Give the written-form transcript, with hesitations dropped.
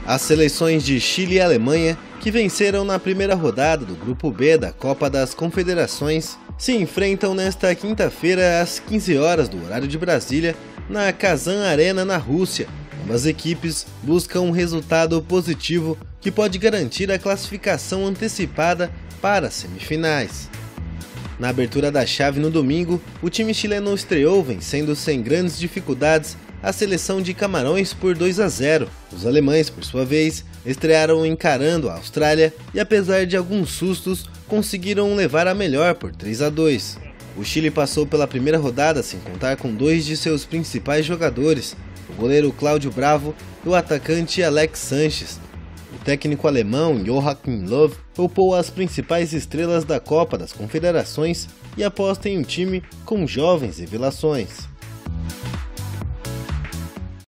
As seleções de Chile e Alemanha, que venceram na primeira rodada do Grupo B da Copa das Confederações, se enfrentam nesta quinta-feira às 15 horas do horário de Brasília, na Kazan Arena, na Rússia. Ambas equipes buscam um resultado positivo que pode garantir a classificação antecipada para as semifinais. Na abertura da chave no domingo, o time chileno estreou vencendo sem grandes dificuldades a seleção de Camarões por 2-0. Os alemães, por sua vez, estrearam encarando a Austrália e, apesar de alguns sustos, conseguiram levar a melhor por 3-2. O Chile passou pela primeira rodada sem contar com dois de seus principais jogadores, o goleiro Cláudio Bravo e o atacante Alex Sanches. O técnico alemão Joachim Löw poupou as principais estrelas da Copa das Confederações e aposta em um time com jovens revelações.